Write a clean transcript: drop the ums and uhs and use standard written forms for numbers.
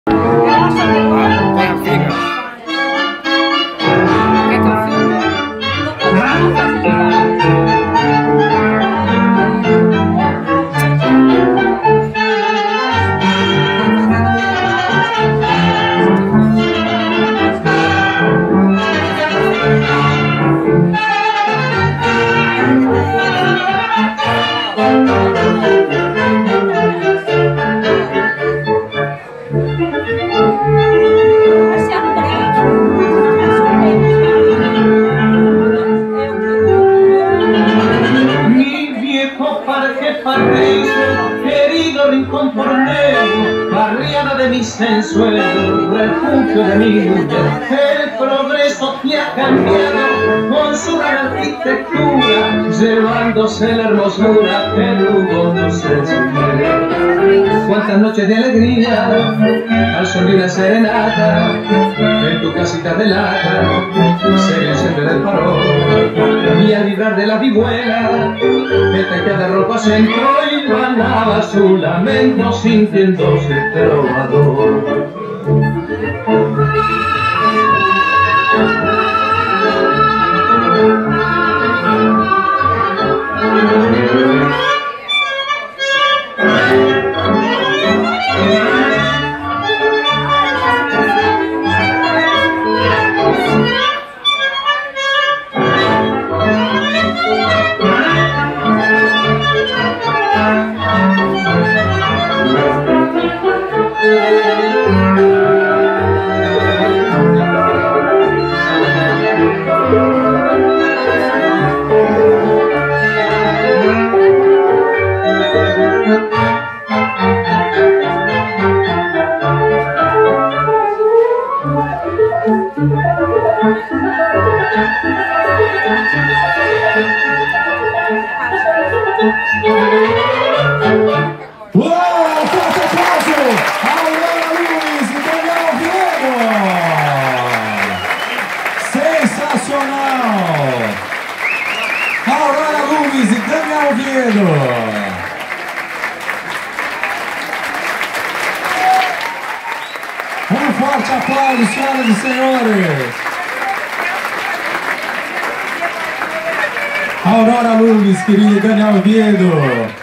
Querido rincón porteño, barriada de mis ensueños, refugio de mi mujer. El progreso te ha cambiado con su gran arquitectura, llevándose la hermosura que luego nos enseñó. Cuántas noches de alegría al sol de una serenata, en tu casita de lata se enciende del farol, y al vibrar de la vihuela el tanque de ropa se entró y ganaba su lamento sintiéndose trovador. Aurora Lumes e Daniel Oviedo. Forte aplauso, senhoras e senhores. Aurora Lumes, querido Daniel Oviedo.